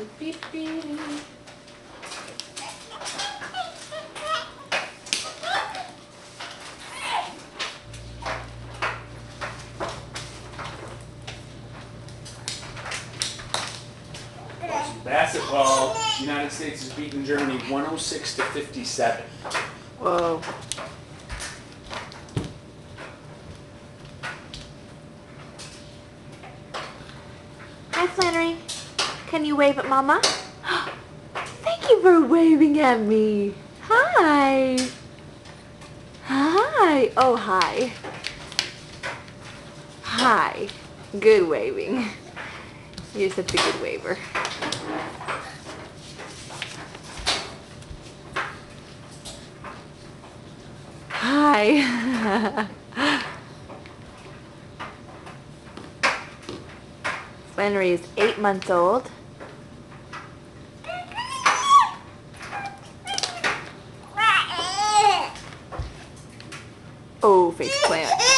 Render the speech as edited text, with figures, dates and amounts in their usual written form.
Beep, beep. Basketball, United States has beaten Germany 106-57. Whoa. Hi, Flannery. Can you wave at Mama? Thank you for waving at me. Hi. Hi. Oh, hi. Hi. Good waving. You're such a good waver. Hi. Flannery is 8 months old. Oh, face plant.